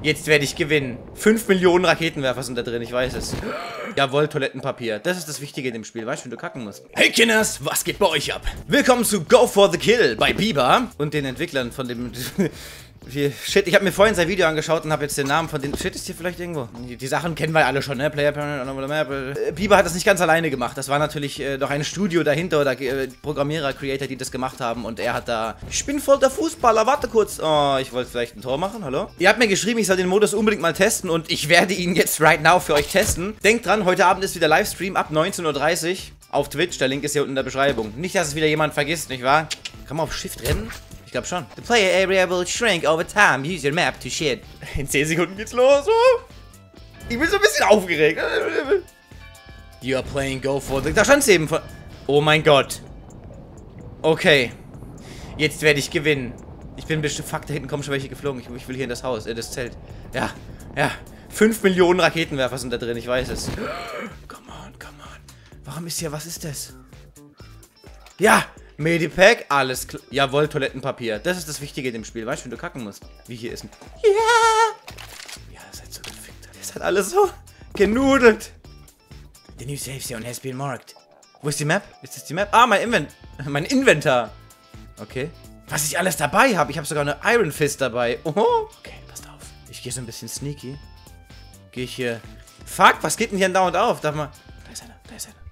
Jetzt werde ich gewinnen. 5 Millionen Raketenwerfer sind da drin, ich weiß es. Jawohl, Toilettenpapier. Das ist das Wichtige in dem Spiel, weißt du, wenn du kacken musst. Hey Kinders, was geht bei euch ab? Willkommen zu Go for the Kill bei Biber und den Entwicklern von dem... Shit, ich habe mir vorhin sein Video angeschaut und habe jetzt den Namen von den... Shit, ist hier vielleicht irgendwo? Die Sachen kennen wir alle schon, ne? Player, Biber hat das nicht ganz alleine gemacht. Das war natürlich noch ein Studio dahinter oder Programmierer, Creator, die das gemacht haben. Und er hat da... Ich bin voll der Fußballer, warte kurz. Oh, ich wollte vielleicht ein Tor machen, hallo? Ihr habt mir geschrieben, ich soll den Modus unbedingt mal testen und ich werde ihn jetzt right now für euch testen. Denkt dran, heute Abend ist wieder Livestream ab 19:30 Uhr auf Twitch. Der Link ist hier unten in der Beschreibung. Nicht, dass es wieder jemand vergisst, nicht wahr? Kann man auf Shift rennen? Ich glaube schon. The player area will shrink over time. Use your map to shit. In 10 Sekunden geht's los. Oh. Ich bin so ein bisschen aufgeregt. You are playing Go for the... Da stand's eben von... Oh mein Gott. Okay. Jetzt werde ich gewinnen. Ich bin bestimmt... Fuck, da hinten kommen schon welche geflogen. Ich will hier in das Haus, das Zelt. Ja, ja. 5 Millionen Raketenwerfer sind da drin, ich weiß es. Come on, come on. Warum ist hier... Was ist das? Ja! Medipack, alles klar. Jawohl, Toilettenpapier. Das ist das Wichtige in dem Spiel, weißt du, wenn du kacken musst. Wie hier ist ein... Ja! Ja, das ist halt so gefickt. Das ist halt alles so genudelt. The new safe zone has been marked. Wo ist die Map? Ist das die Map? Ah, mein Inventar. Okay. Was ich alles dabei habe. Ich habe sogar eine Iron Fist dabei. Oho. Okay, passt auf. Ich gehe so ein bisschen sneaky. Gehe ich hier... Fuck, was geht denn hier dauernd auf? Darf mal... Da ist einer, da ist einer.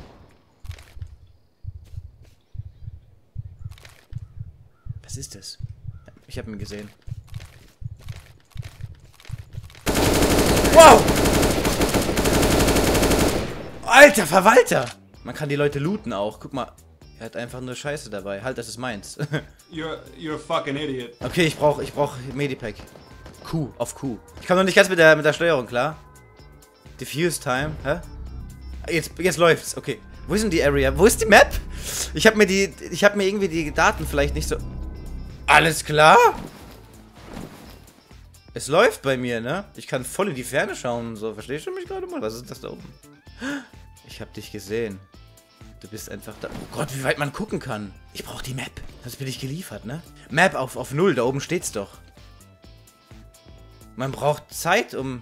Was ist das? Ich habe ihn gesehen. Wow! Alter Verwalter! Man kann die Leute looten auch. Guck mal. Er hat einfach nur Scheiße dabei. Halt, das ist meins. You're a fucking idiot. Okay, ich brauch Medipack. Q, auf Q. Ich komme noch nicht ganz mit der Steuerung, klar? Diffuse Time, hä? Jetzt läuft's, okay. Wo ist denn die Area? Wo ist die Map? Ich hab mir irgendwie die Daten vielleicht nicht so... Alles klar? Es läuft bei mir, ne? Ich kann voll in die Ferne schauen und so. Verstehst du mich gerade mal? Was ist das da oben? Ich hab dich gesehen. Du bist einfach da. Oh Gott, wie weit man gucken kann. Ich brauche die Map. Das bin ich geliefert, ne? Map auf 0, da oben steht's doch. Man braucht Zeit, um...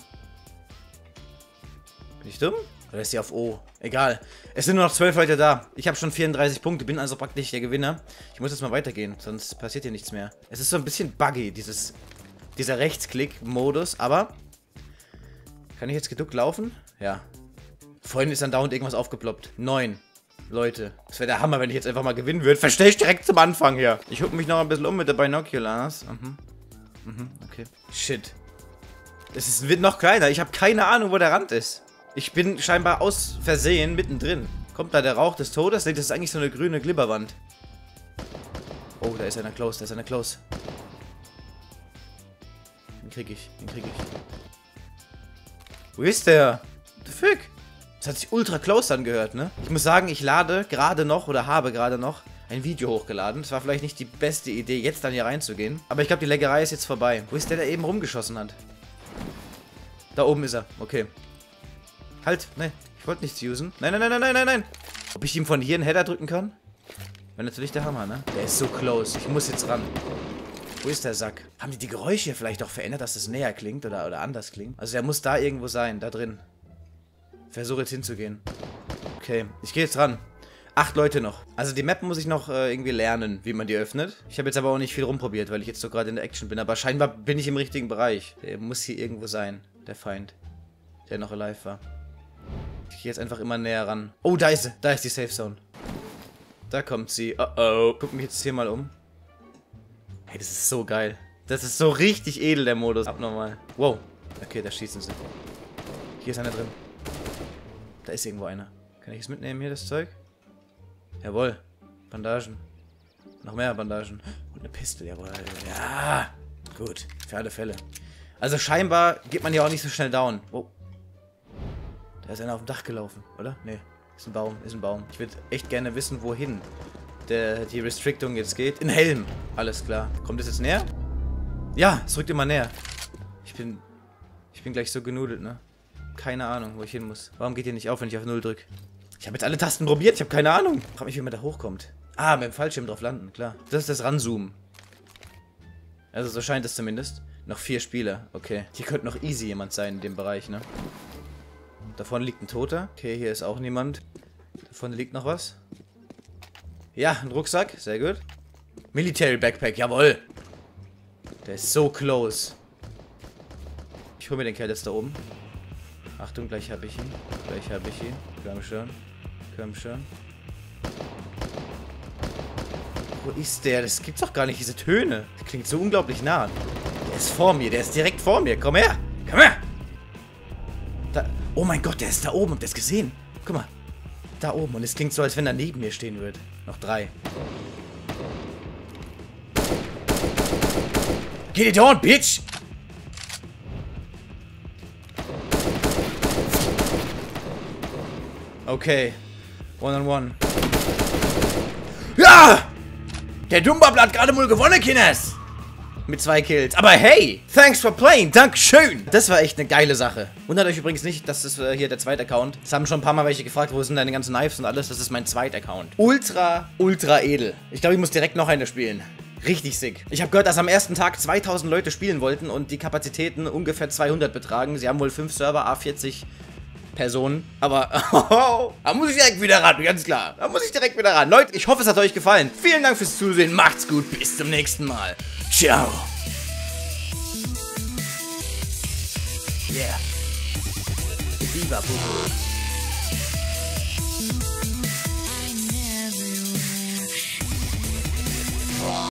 Bin ich dumm? Oder ist sie auf O? Egal. Es sind nur noch 12 Leute da. Ich habe schon 34 Punkte, bin also praktisch der Gewinner. Ich muss jetzt mal weitergehen, sonst passiert hier nichts mehr. Es ist so ein bisschen buggy, dieser Rechtsklick-Modus, aber... Kann ich jetzt geduckt laufen? Ja. Vorhin ist dann dauernd irgendwas aufgeploppt. 9 Leute. Das wäre der Hammer, wenn ich jetzt einfach mal gewinnen würde. Verstehe ich direkt zum Anfang hier. Ich gucke mich noch ein bisschen um mit der Binoculars. Okay. Shit. Wird noch kleiner. Ich habe keine Ahnung, wo der Rand ist. Ich bin scheinbar aus Versehen mittendrin. Kommt da der Rauch des Todes? Das ist eigentlich so eine grüne Glibberwand. Oh, da ist einer close, da ist einer close. Den krieg ich, Wo ist der? What the fuck? Das hat sich ultra close angehört, ne? Ich muss sagen, ich lade gerade noch oder habe gerade noch ein Video hochgeladen. Das war vielleicht nicht die beste Idee, jetzt dann hier reinzugehen. Aber ich glaube, die Leckerei ist jetzt vorbei. Wo ist der eben rumgeschossen hat? Da oben ist er, okay. Halt, ne, ich wollte nichts usen. Nein. Ob ich ihm von hier einen Header drücken kann? Wäre natürlich der Hammer, ne? Der ist so close. Ich muss jetzt ran. Wo ist der Sack? Haben die Geräusche hier vielleicht auch verändert, dass es näher klingt oder anders klingt? Also der muss da irgendwo sein, da drin. Versuche jetzt hinzugehen. Okay, ich gehe jetzt ran. 8 Leute noch. Also die Map muss ich noch irgendwie lernen, wie man die öffnet. Ich habe jetzt aber auch nicht viel rumprobiert, weil ich jetzt so gerade in der Action bin. Aber scheinbar bin ich im richtigen Bereich. Der muss hier irgendwo sein, der Feind. Der noch alive war. Ich gehe jetzt einfach immer näher ran. Oh, da ist sie. Da ist die Safe Zone. Da kommt sie. Oh. Guck mich jetzt hier mal um. Hey, das ist so geil. Das ist so richtig edel, der Modus. Abnormal. Wow. Okay, da schießen sie. Hier ist einer drin. Da ist irgendwo einer. Kann ich es mitnehmen hier, das Zeug? Jawohl. Bandagen. Noch mehr Bandagen. Und eine Pistole, jawohl. Ja. Gut. Für alle Fälle. Also scheinbar geht man ja auch nicht so schnell down. Oh. Da ist einer auf dem Dach gelaufen, oder? Nee. Ist ein Baum, ist ein Baum. Ich würde echt gerne wissen, wohin die Restriktung jetzt geht. In Helm. Alles klar. Kommt es jetzt näher? Ja, es rückt immer näher. Ich bin gleich so genudelt, ne? Keine Ahnung, wo ich hin muss. Warum geht ihr nicht auf, wenn ich auf 0 drücke? Ich habe jetzt alle Tasten probiert, ich habe keine Ahnung. Frag mich, wie man da hochkommt. Ah, mit dem Fallschirm drauf landen, klar. Das ist das Ranzoomen. Also so scheint es zumindest. Noch 4 Spieler. Okay. Hier könnte noch easy jemand sein in dem Bereich, ne? Da vorne liegt ein Toter. Okay, hier ist auch niemand. Da vorne liegt noch was. Ja, ein Rucksack. Sehr gut. Military Backpack. Jawohl. Der ist so close. Ich hole mir den Kerl jetzt da oben. Achtung, gleich habe ich ihn. Gleich habe ich ihn. Komm schon. Komm schon. Wo ist der? Das gibt's doch gar nicht, diese Töne. Der klingt so unglaublich nah. Der ist vor mir. Der ist direkt vor mir. Komm her. Komm her. Da. Oh mein Gott, der ist da oben. Habt ihr das gesehen? Guck mal. Da oben. Und es klingt so, als wenn er neben mir stehen würde. Noch 3. Get it on, bitch! Okay. One on one. Ja! Der Dummbabble hat gerade wohl gewonnen, Kinders! Mit 2 Kills. Aber hey! Thanks for playing! Dankeschön! Das war echt eine geile Sache. Wundert euch übrigens nicht, das ist hier der zweite Account. Es haben schon ein paar Mal welche gefragt, wo sind deine ganzen Knives und alles. Das ist mein zweiter Account. Ultra, ultra edel. Ich glaube, ich muss direkt noch eine spielen. Richtig sick. Ich habe gehört, dass am ersten Tag 2000 Leute spielen wollten und die Kapazitäten ungefähr 200 betragen. Sie haben wohl 5 Server, A40 Personen. Aber da muss ich direkt wieder ran, ganz klar. Da muss ich direkt wieder ran. Leute, ich hoffe, es hat euch gefallen. Vielen Dank fürs Zusehen. Macht's gut. Bis zum nächsten Mal. Ciao. Yeah. Viva, Bubu.